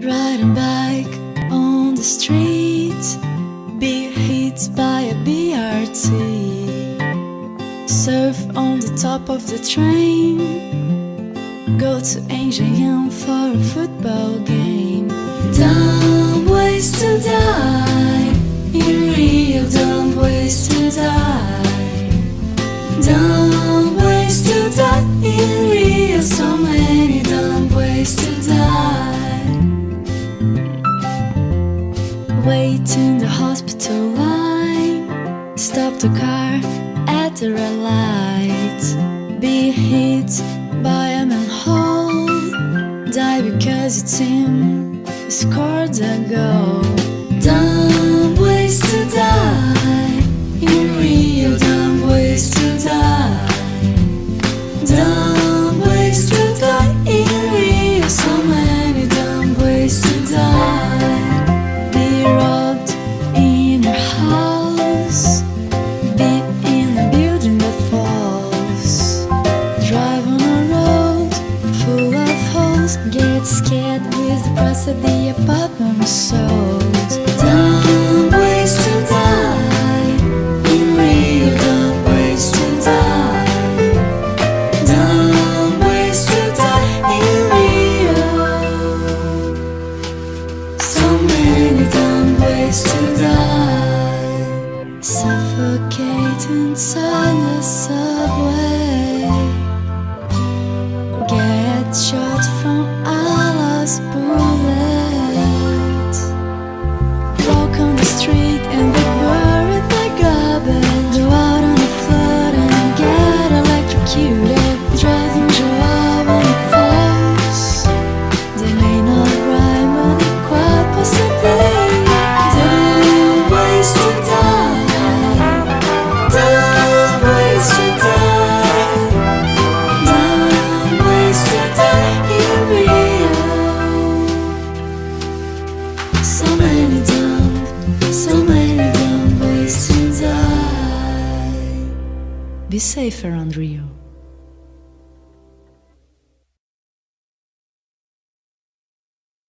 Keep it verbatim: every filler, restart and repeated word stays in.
Riding bike on the street, be hit by a B R T. Surf on the top of the train, go to Engenhão for a football game. Dumb ways to die in Rio, dumb ways to die. Dumb ways to die in Rio, so many dumb ways to die. Wait in the hospital line, stop the car at the red light. Be hit by a manhole, die because your team scored a goal. Dumb ways to die in Rio, dumb ways to die. Dumb ways to die in Rio, so many dumb ways to die. Be robbed in your house, be in a building that falls. Drive on a road full of holes, get scared with the price of the apartment sold. Dumb ways to die in Rio, dumb ways to die. Dumb ways to die in Rio, so many dumb ways to die. Suffocate inside the subway, get shot from Allah's bullet. Walk on the street and be buried by garbage. Go out on the floor and get electrocuted. Driving Joao on the falls, they may not rhyme, but they quite possibly. Dumb ways to die, dumb ways to die. Dumb ways to die in Rio, so many dumb, so many dumb ways to die. Be safe around Rio.